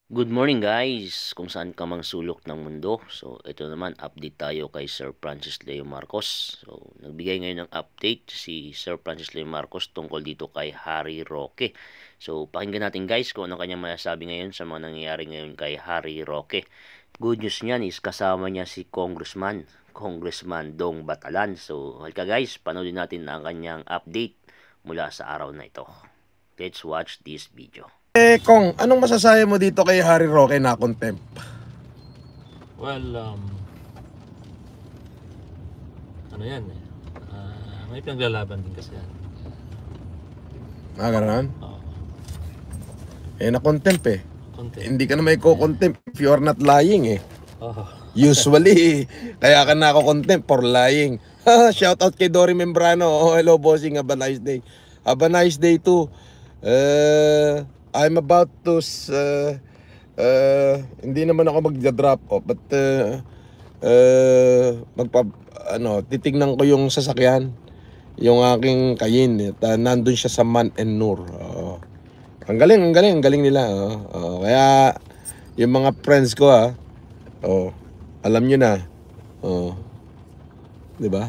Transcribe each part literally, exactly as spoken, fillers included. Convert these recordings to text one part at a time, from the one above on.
Good morning guys, kung saan ka mang sulok ng mundo. So ito naman, update tayo kay Sir Francis Leo Marcos. So nagbigay ngayon ng update si Sir Francis Leo Marcos tungkol dito kay Harry Roque. So pakinggan natin guys kung ano kanyang masasabi ngayon sa mga nangyayari ngayon kay Harry Roque. Good news niyan is kasama niya si Congressman, Congressman Dong Batalan. So halika guys, panoodin natin ang kanyang update mula sa araw na ito. Let's watch this video. Eh, Kong, anong masasabi mo dito kay Harry Roque na contempt? Well, um, ano yan eh, ah, may pinaglalaban din kasi yan. Ah, gano'n? Oo, Eh, na-contempt eh. konti. Hindi ka na may ko-contempt if you are not lying eh. Oo. Usually, kaya ka na ako contempt for lying. Shout out kay Dory Membrano. Oh, hello bossing, have a nice day. Have a nice day too. Uh, I'm about to uh, uh, hindi naman ako magda-drop off but uh, uh, magpa ano, titignan ko yung sasakyan, yung aking Kayin. Uh, nandun siya sa Man and Nur. Uh, ang galing, ang galing, ang galing nila. Uh, uh, kaya yung mga friends ko ah, oh, alam nyo na. Oh, 'di ba?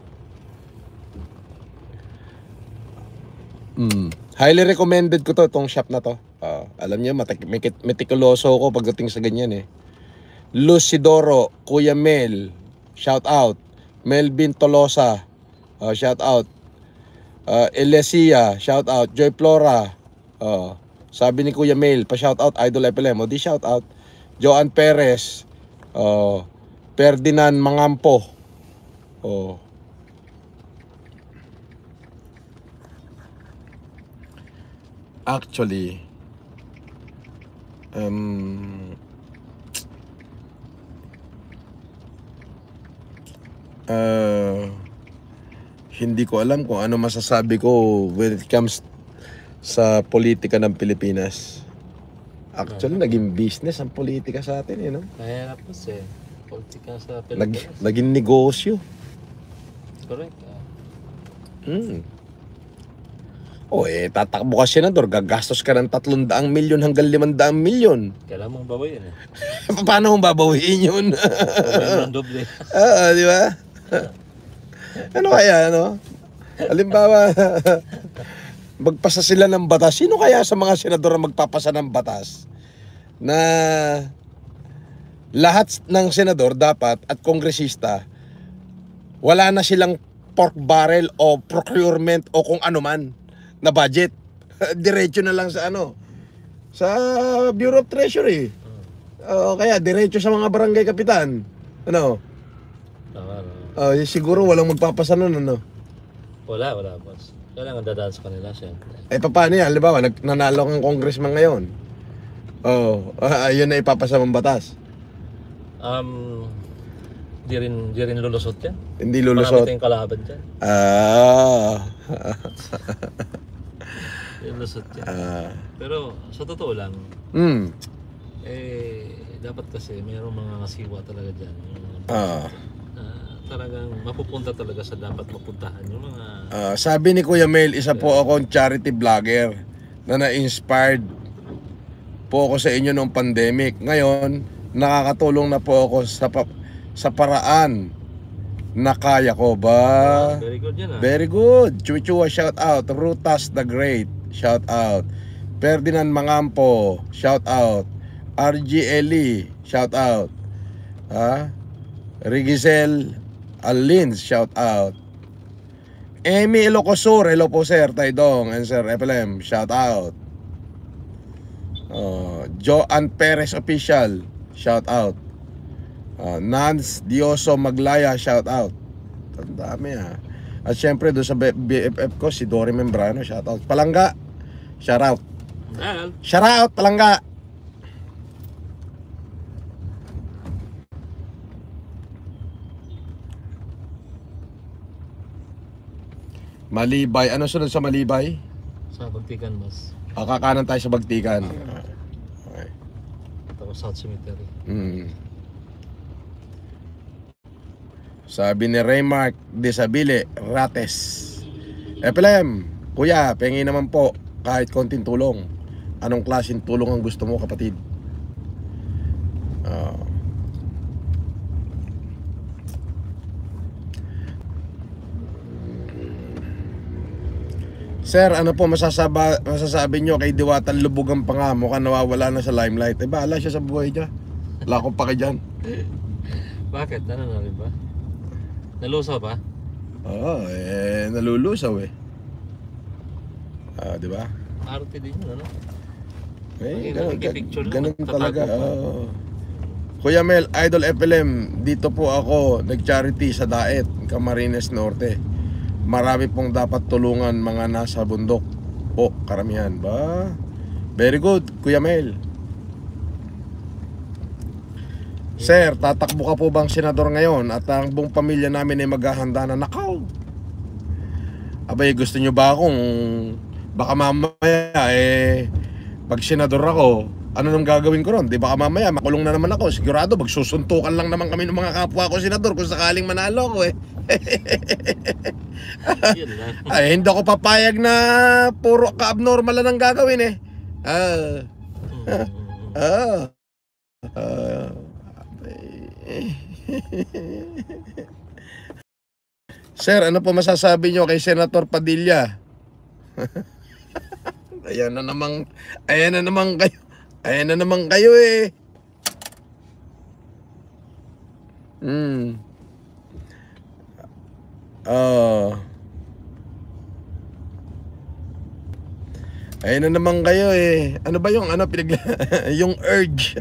Mm. Highly recommended ko to, tong shop na to. Uh, alam niyo, metikuloso ko pagdating sa ganyan eh. Lucidoro, Kuya Mel, shout out. Melvin Tolosa, uh, shout out. Uh, Elesia, shout out. Joy Flora, uh, sabi ni Kuya Mel, pa shout out. Idol F L M, o di shout out. Joan Perez, uh, Ferdinand Mangampo, oh. Actually, um, uh, hindi ko alam kung ano masasabi ko when it comes sa politika ng Pilipinas. Actually, naging business ang politika sa atin, eh, no? Mahirap kasi, politika sa Nag, Pilipinas. naging negosyo. Correct. ah. Hmm. O eh, tatakbo ka senador, gagastos ka ng tatlong daang milyon hanggang limang daang milyon. Kailangan mong babayin eh. Paano mong babawiin yun? Babayin ng doble. Oo, di ba? Ano kaya, ano? Halimbawa, magpasa sila ng batas. Sino kaya sa mga senador na magpapasa ng batas na lahat ng senador dapat at kongresista wala na silang pork barrel o procurement o kung ano man na budget? Diretso na lang sa ano, sa Bureau of Treasury. O kaya diretso sa mga barangay kapitan. Ano? Tama, no? Uh, siguro walang magpapasa nun, ano? Wala, wala boss. Kailangan dadaan sa kanila siyempre. Eh paano yan? Halimbawa, nag- nanalo kang congressman ngayon. Oh, uh, ayun na ipapasa mong batas. Um, di rin, di rin lulusot yan. Hindi Marami lulusot. tayong kalaban dyan. Ah. Di lulusot yan. Ah. Pero sa totoo lang, Hmm. eh, dapat kasi mayroong mga kasiwa talaga dyan. Yung mga Ah. na talagang mapupunta talaga sa dapat mapuntahan yung mga Ah, sabi ni Kuya Mel, isa po akong charity vlogger na na-inspired po ako sa inyo noong pandemic. Ngayon, nakakatulong na po ako sa pa- sa paraan na kaya ko ba? very good yan ah. Very good. Chuchua, shout out. Rutas the Great, shout out. Ferdinand Mangampo, shout out. R G Eli, shout out. Ha? Rigisel Alins, shout out. Amy Ilocosur, hello po sir, Taydong, and sir F L M, shout out. Uh, Joan Perez Official, shout out. Uh, Nance Dioso Maglaya, shout out. Ang dami ah. At syempre doon sa B F F ko si Dory Membrano, shout out. Palangga, shout out. Well, Shout out Palangga. Malibay, ano sunod sa Malibay? sa Bagtikan boss. Ah, kakanan tayo sa Bagtikan. Okay. Tapos South Cemetery. Mm. Sabi ni Raymark Desabile Rates, F L M, kuya, pengi naman po kahit konting tulong. Anong klaseng tulong ang gusto mo, kapatid? Oh. Sir, ano po masasaba, masasabi nyo kay Diwata Lubog ang panga, mukhang nawawala na sa limelight. Eh, bahala siya sa buhay niya. Wala akong pake dyan. Bakit? Ano na rin ba? Nalusaw ba? Oo, eh, nalulusaw eh. Ah, di ba? Arte din yun, ano? Eh, Pag- ganun, pag-picture lang, ganun tatago talaga. pa. Oo. Kuya Mel, Idol F L M, dito po ako nag-charity sa Daet, Camarines Norte. Marami pong dapat tulungan mga nasa bundok. Po, karamihan ba? Very good, Kuya Mel. Sir, tatakbo ka po bang senador ngayon at ang buong pamilya namin ay maghahanda na nakaw? Abay, gusto nyo ba akong baka mamaya eh pag senador ako, ano nang gagawin ko ron? Di baka mamaya makulong na naman ako. Sigurado magsusuntukan lang naman kami ng mga kapwa ko senador kung sakaling manalo ko eh. Yun lang. Ay, hindi ako papayag na puro ka-abnormal lang ang gagawin eh. Ah. Mm. Ah. Ah. Sir, ano po masasabi nyo kay Senator Padilla? Ayan na naman, ayan na naman kayo. Ayan na naman kayo eh. Hmm. Oh. Ayan na naman kayo eh. Ano ba yung ano pinag yung urge?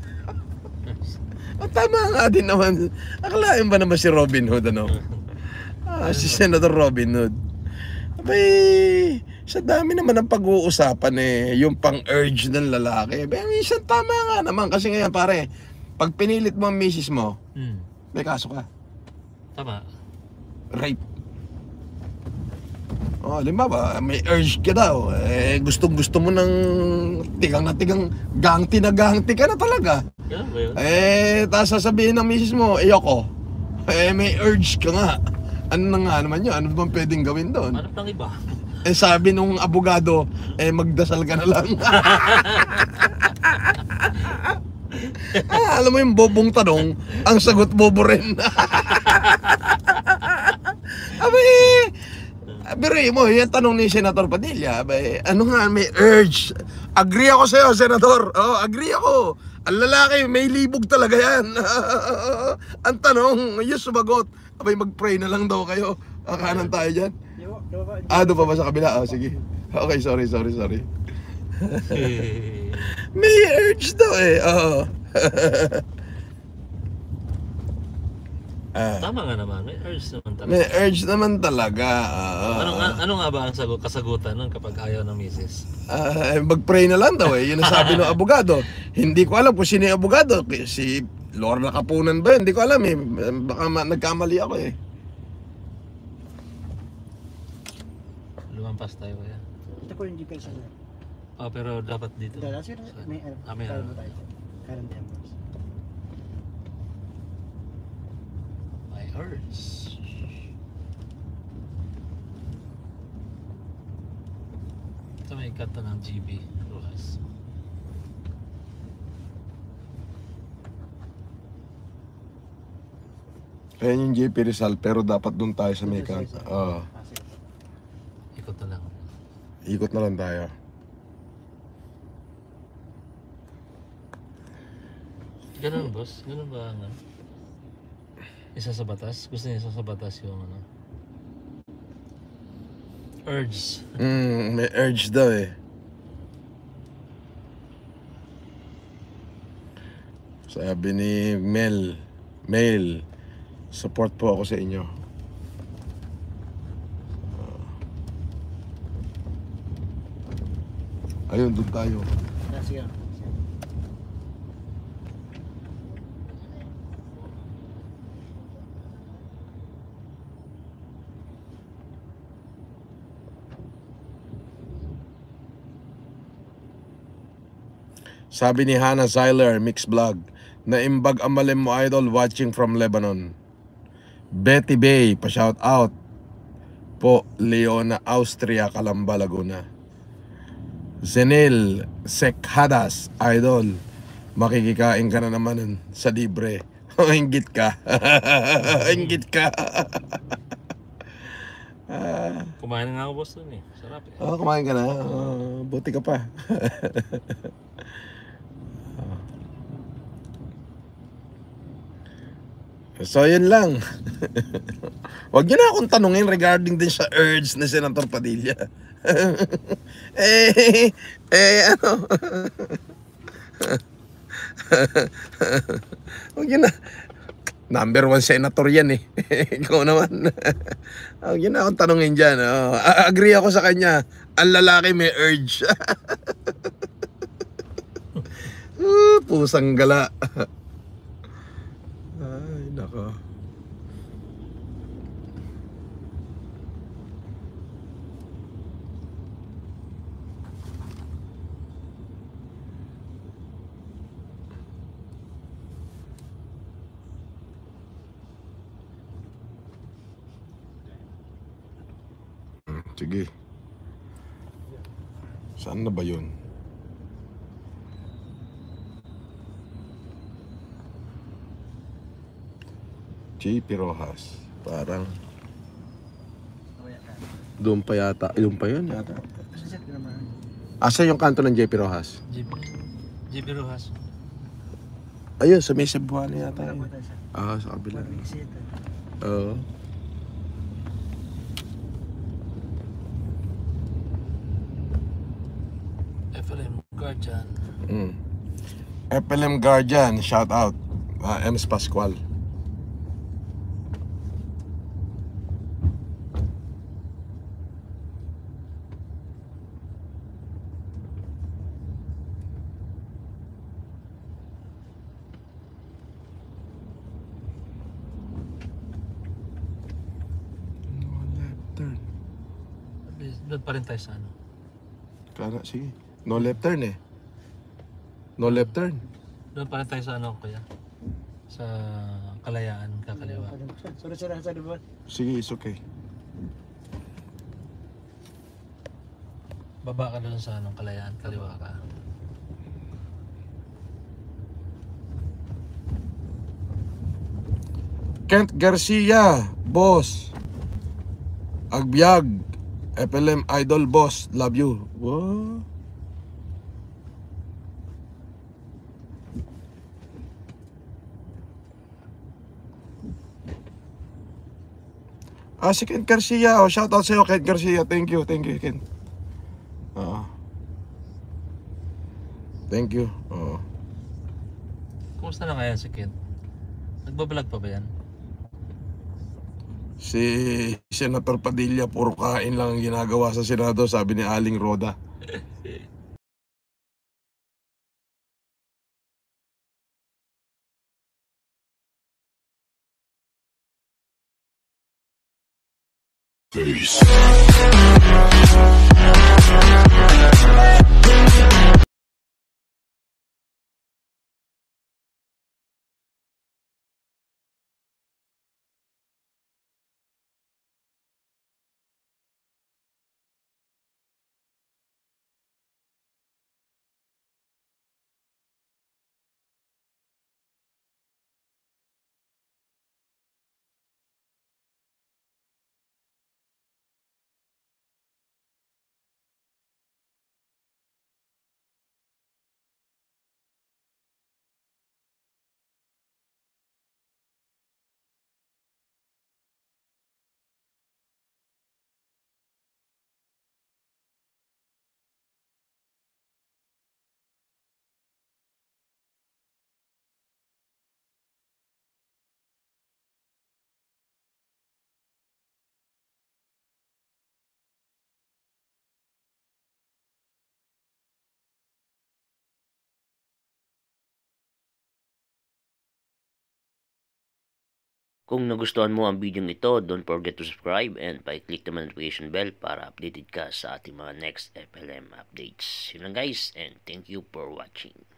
Oh, tama nga din naman. Akalain ba naman si Robin Hood ano? Ah, si Senator Robin Hood. Abay, sa dami naman ng pag-uusapan eh, yung pang-urge ng lalaki. Abay, minsan tama nga naman kasi ngayon pare, pag pinilit mo ang misis mo, Hmm. may kaso ka. Tama. Rape. Oh, halimbawa, may urge ka daw. Eh, gustong-gusto mo ng tigang na tigang, gangti na gangti ka na talaga. Yan ba yun? Eh, tapos sasabihin ng misis mo, ayoko. Eh, may urge ka nga. Ano na nga naman yun? Ano bang pwedeng gawin doon? Hanap ng iba. Eh, sabi nung abogado, eh, magdasal ka na lang. Ah, alam mo yung bobong tanong, ang sagot bobo rin. Abay, biruin mo, yung tanong ni Senator Padilla, abay, ano nga, may urge. Agree ako sa'yo, Senador. Oh, agree ako. Ang lalaki, may libog talaga yan. Ang tanong, yung sumagot, abay, mag-pray na lang daw kayo. Akanan tayo dyan. Ah, doon pa ba sa kabila? Oh, sige. Okay, sorry, sorry, sorry. May urge daw eh. Oo. Ah, Tama nga naman. May urge naman talaga. may urge naman talaga. Ah, Ano, nga, ano nga ba ang sagot, kasagutan nun kapag ayaw ng misis? ah, mag-pray na lang daw eh. Yun ang sabi ng abogado. Hindi ko alam kung sino yung abogado. Si Lorna Kapunan ba yun? Hindi ko alam eh. Baka ma- nagkamali ako eh. Lumampas tayo kaya. Ito po yung G P S sir. Oh, pero dapat dito. Dala sir, may Ah, may kaya ano. mo tayo sir. Current tempos. My urge. Ito may cut na ng G B. Ruhas. Ayan yung J P Rizal pero dapat doon tayo sa may Dito, sir, kant. sir. Oo. Ah, sige. Ikot na lang. Ikot na lang tayo. Ganun boss? Ganun ba ang ano? Isa sa batas? Gusto niya isa sa batas yung ano? Urge. Mm, may urge daw eh. Sabi ni Mel, Mel, support po ako sa inyo. Ayun, doon tayo. Ah, sige. Sabi ni Hannah Zyler, Mix Vlog, naimbag ang malim mo idol watching from Lebanon. Betty Bay, pa-shout out. Po, Leona, Austria, Calamba, Laguna. Zenil Sekhadas, idol. makikikain ka na naman nun sa libre. Inggit ka. Inggit ka. Ah, Kumain na nga ako, boss, dun eh. Sarap eh. oh, kumain ka na. Oh, buti ka pa. So, yun lang. Huwag niyo na akong tanungin regarding din sa urge na Senator Padilla. eh, eh, ano? Huwag niyo na. Number one senator yan eh. Ikaw naman. Huwag niyo na akong tanungin dyan. Oh, agree ako sa kanya. Ang lalaki may urge. uh, pusang gala. Ay, nako. Sige. Saan na ba yun? J P Rojas. Parang Mamaya ka. doon pa yata. Doon pa yun yata. Sasat ka naman. Asa yung kanto ng J P Rojas? J P, J P Rojas. Ayun, sa may Cebuano yata. Wala Yun. po tayo sa Ah, sa kabila. pag-visit. Oo. F L M Guardian. Mm. F L M Guardian, shout out. Uh, Ems Pascual. Turn. Doon pa rin tayo sa ano. Kaya, sige. No left turn eh. No left turn. Doon pa rin tayo sa ano, kuya. Sa Kalayaan, kakaliwa. Sura-sura sa diba? Sige, it's okay. Baba ka doon sa ano, Kalayaan, kaliwa ka. Kent Garcia, boss. Agbyag, F L M Idol boss, love you. What? Ah, si Kent Garcia. Oh, shout out sa'yo, Kent Garcia. Thank you, thank you, Kent. Oo. Thank you. Oo. Kumusta na kaya si Kid? Nagbablog pa ba yan? Si Senator Padilla, puro kain lang ang ginagawa sa Senado, sabi ni Aling Roda. Kung nagustuhan mo ang video ito, don't forget to subscribe and pa-click the notification bell para updated ka sa ating mga next F L M updates. Yun lang guys, and thank you for watching.